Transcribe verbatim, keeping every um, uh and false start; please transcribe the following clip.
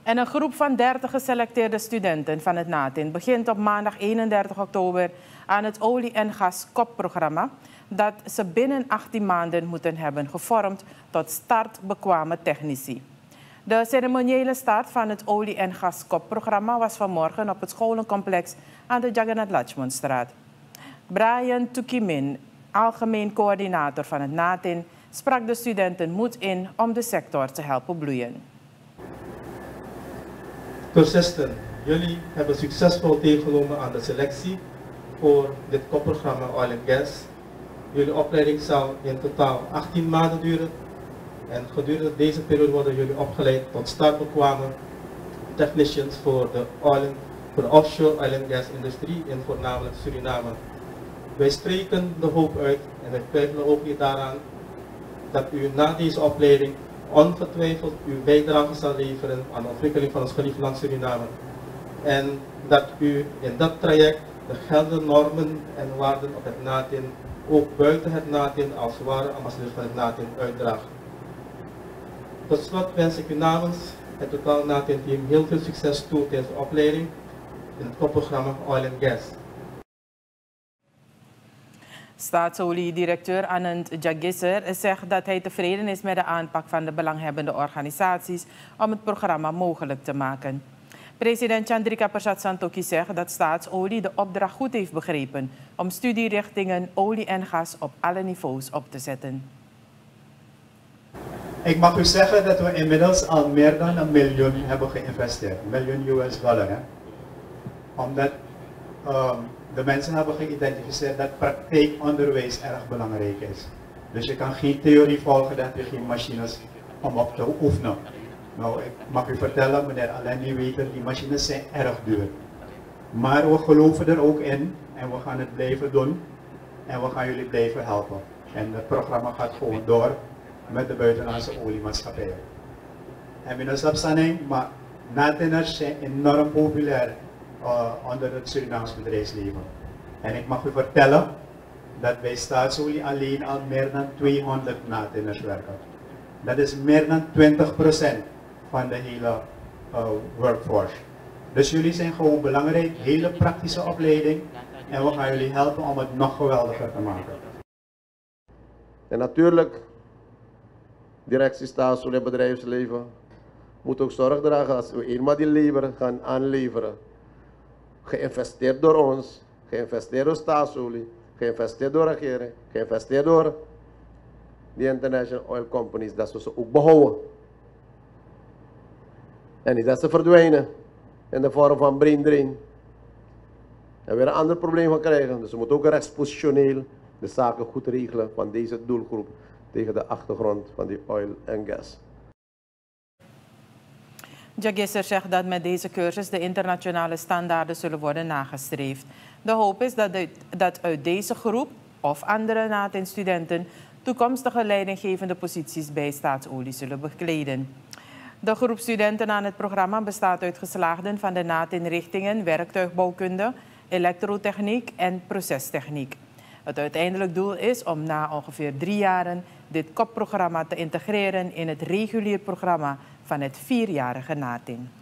En een groep van dertig geselecteerde studenten van het NATIN begint op maandag eenendertig oktober aan het olie- en gas-kopprogramma dat ze binnen achttien maanden moeten hebben gevormd tot startbekwame technici. De ceremoniële start van het olie- en gas-kopprogramma was vanmorgen op het scholencomplex aan de Jagannath Lakshmanstraat. Brian Tukimin, algemeen coördinator van het NATIN, sprak de studenten moed in om de sector te helpen bloeien. Cursisten, jullie hebben succesvol deelgenomen aan de selectie voor dit kopprogramma Oil and Gas. Jullie opleiding zal in totaal achttien maanden duren en gedurende deze periode worden jullie opgeleid tot startbekwame technicians voor de, oil, voor de offshore oil and gas industrie in voornamelijk Suriname. Wij spreken de hoop uit en wij twijfelen ook niet daaraan dat u na deze opleiding ongetwijfeld uw bijdrage zal leveren aan de ontwikkeling van ons geliefd land Suriname. En dat u in dat traject de geldende normen en waarden op het NATIN, ook buiten het NATIN als ware ambassadeur van het NATIN uitdraagt. Tot slot wens ik u namens het totaal NATIN-team heel veel succes toe tijdens de opleiding in het kopprogramma Oil and Gas. Staatsolie-directeur Anand Jaggisser zegt dat hij tevreden is met de aanpak van de belanghebbende organisaties om het programma mogelijk te maken. President Chandrika Persat Santokhi zegt dat Staatsolie de opdracht goed heeft begrepen om studierichtingen olie en gas op alle niveaus op te zetten. Ik mag u zeggen dat we inmiddels al meer dan een miljoen hebben geïnvesteerd, een miljoen U S dollar. Hè? Omdat um, de mensen hebben geïdentificeerd dat praktijkonderwijs erg belangrijk is. Dus je kan geen theorie volgen, dat je geen machines om op te oefenen. Nou, ik mag u vertellen, meneer Alendi weet het, die machines zijn erg duur. Maar we geloven er ook in en we gaan het blijven doen en we gaan jullie blijven helpen. En het programma gaat gewoon door met de buitenlandse oliemaatschappijen. En meneer Sapsaning, maar NATINers zijn enorm populair uh, onder het Surinaams bedrijfsleven. En ik mag u vertellen dat bij Staatsolie alleen al meer dan tweehonderd NATINers werken. Dat is meer dan twintig procent van de hele uh, workforce. Dus jullie zijn gewoon belangrijk, hele praktische opleiding en we gaan jullie helpen om het nog geweldiger te maken. En natuurlijk, directie Staatsolie en bedrijfsleven moet ook zorg dragen als we eenmaal die leveren gaan aanleveren. Geïnvesteerd door ons, geïnvesteerd door Staatsolie, geïnvesteerd door de regering, geïnvesteerd door die international oil companies, dat ze ze ook behouden. En niet dat ze verdwijnen in de vorm van brain drain. En weer een ander probleem gaan krijgen. Dus we moeten ook rechtspositioneel de zaken goed regelen van deze doelgroep tegen de achtergrond van die oil en gas. Jaggisser zegt dat met deze cursus de internationale standaarden zullen worden nagestreefd. De hoop is dat, de, dat uit deze groep of andere NATIN-studenten toekomstige leidinggevende posities bij Staatsolie zullen bekleden. De groep studenten aan het programma bestaat uit geslaagden van de NATIN-richtingen werktuigbouwkunde, elektrotechniek en procestechniek. Het uiteindelijk doel is om na ongeveer drie jaren dit kopprogramma te integreren in het regulier programma van het vierjarige NATIN.